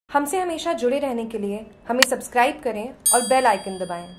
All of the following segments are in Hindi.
हमसे हमेशा जुड़े रहने के लिए हमें सब्सक्राइब करें और बेल आइकन दबाएं।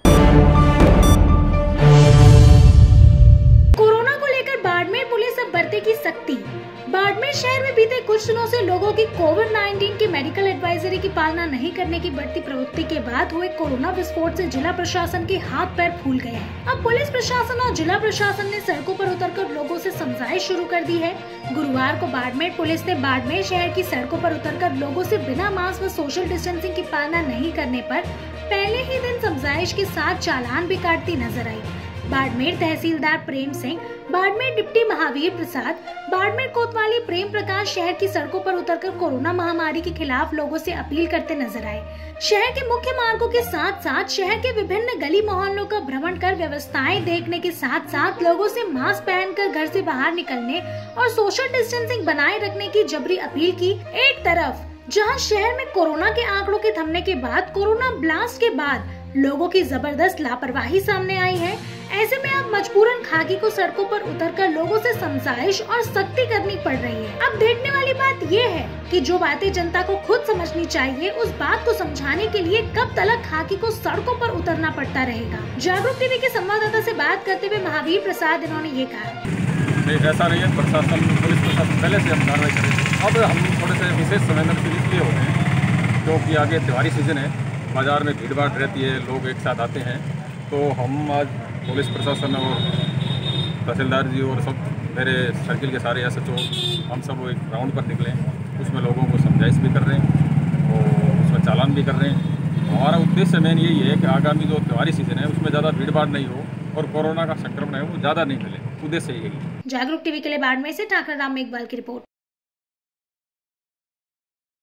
कोरोना को लेकर बाड़मेर पुलिस अब बरतेगी सख्ती। बाड़मेर शहर में बीते कुछ दिनों से लोगों की कोविड-19 की मेडिकल एडवाइजरी की पालना नहीं करने की बढ़ती प्रवृत्ति के बाद हुए कोरोना विस्फोट से जिला प्रशासन के हाथ पैर फूल गए हैं। अब पुलिस प्रशासन और जिला प्रशासन ने सड़कों पर उतरकर लोगों से समझाइश शुरू कर दी है। गुरुवार को बाड़मेर पुलिस ने बाड़मेर शहर की सड़कों पर उतरकर लोगों से बिना मास्क व सोशल डिस्टेंसिंग की पालना नहीं करने पर पहले ही दिन समझाइश के साथ चालान भी काटती नजर आई। बाड़मेर तहसीलदार प्रेम सिंह, बाड़मेर डिप्टी महावीर प्रसाद, बाड़मेर कोतवाली प्रेम प्रकाश शहर की सड़कों पर उतरकर कोरोना महामारी के खिलाफ लोगों से अपील करते नजर आए। शहर के मुख्य मार्गों के साथ साथ शहर के विभिन्न गली मोहल्लों का भ्रमण कर व्यवस्थाएं देखने के साथ साथ लोगों से मास्क पहनकर घर से बाहर निकलने और सोशल डिस्टेंसिंग बनाए रखने की जबरी अपील की। एक तरफ जहां शहर में कोरोना के आंकड़ों के थमने के बाद कोरोना ब्लास्ट के बाद लोगों की जबरदस्त लापरवाही सामने आई है, ऐसे में अब मजबूरन खाकी को सड़कों पर उतरकर लोगों से समझाइश और सख्ती करनी पड़ रही है। अब देखने वाली बात ये है कि जो बातें जनता को खुद समझनी चाहिए, उस बात को समझाने के लिए कब तक खाकी को सड़कों पर उतरना पड़ता रहेगा। जागरूक टीवी के संवाददाता से बात करते हुए महावीर प्रसाद इन्होंने ये कहा। ऐसा नहीं है, प्रशासन पुलिस प्रशासन पहले से हम कार्रवाई करें। अब हम थोड़े से विशेष संवेदनशील इसलिए हो रहे हैं क्योंकि आगे त्योहारी सीजन है, बाजार में भीड़ भाड़ रहती है, लोग एक साथ आते हैं। तो हम आज पुलिस प्रशासन और तहसीलदार जी और सब मेरे सर्किल के सारे SHO हम सब एक राउंड पर निकले, उसमें लोगों को समझाइश भी कर रहे हैं और उसमें चालान भी कर रहे हैं। हमारा उद्देश्य मेन यही है कि आगामी जो त्योहारी सीजन है उसमें ज़्यादा भीड़ भाड़ नहीं हो और कोरोना का संक्रमण है वो ज़्यादा नहीं फैले, उद्देश्य यही है। जागरूक टीवी के लिए बाड़मेर से ठाकर राम मेघवाल की रिपोर्ट।